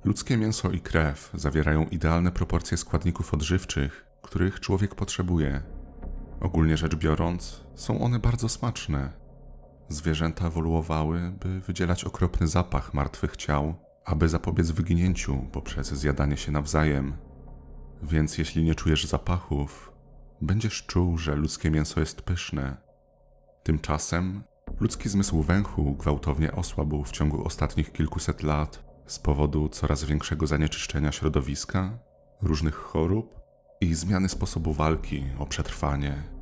Ludzkie mięso i krew zawierają idealne proporcje składników odżywczych, których człowiek potrzebuje. Ogólnie rzecz biorąc, są one bardzo smaczne. Zwierzęta ewoluowały, by wydzielać okropny zapach martwych ciał, aby zapobiec wyginięciu poprzez zjadanie się nawzajem. Więc jeśli nie czujesz zapachów, będziesz czuł, że ludzkie mięso jest pyszne. Tymczasem ludzki zmysł węchu gwałtownie osłabł w ciągu ostatnich kilkuset lat z powodu coraz większego zanieczyszczenia środowiska, różnych chorób i zmiany sposobu walki o przetrwanie.